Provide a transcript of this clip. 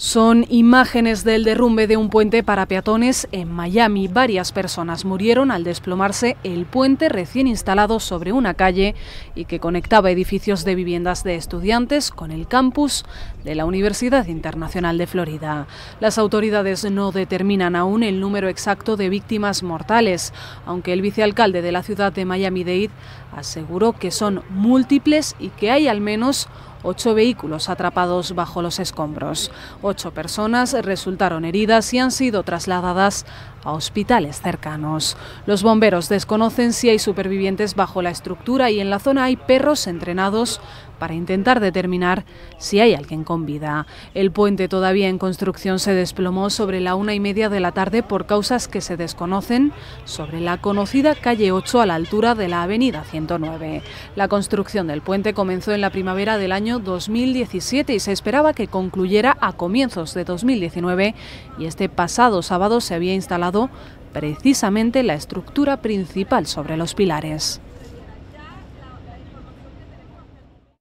Son imágenes del derrumbe de un puente para peatones en Miami. Varias personas murieron al desplomarse el puente recién instalado sobre una calle y que conectaba edificios de viviendas de estudiantes con el campus de la Universidad Internacional de Florida. Las autoridades no determinan aún el número exacto de víctimas mortales, aunque el vicealcalde de la ciudad de Miami-Dade aseguró que son múltiples y que hay al menos 8 vehículos atrapados bajo los escombros. 8 personas resultaron heridas y han sido trasladadas a hospitales cercanos. Los bomberos desconocen si hay supervivientes bajo la estructura y en la zona hay perros entrenados para intentar determinar si hay alguien con vida. El puente todavía en construcción se desplomó sobre la 1:30 de la tarde por causas que se desconocen sobre la conocida calle 8 a la altura de la avenida 109. La construcción del puente comenzó en la primavera del año 2017 y se esperaba que concluyera a comienzos de 2019 y este pasado sábado se había instalado precisamente la estructura principal sobre los pilares.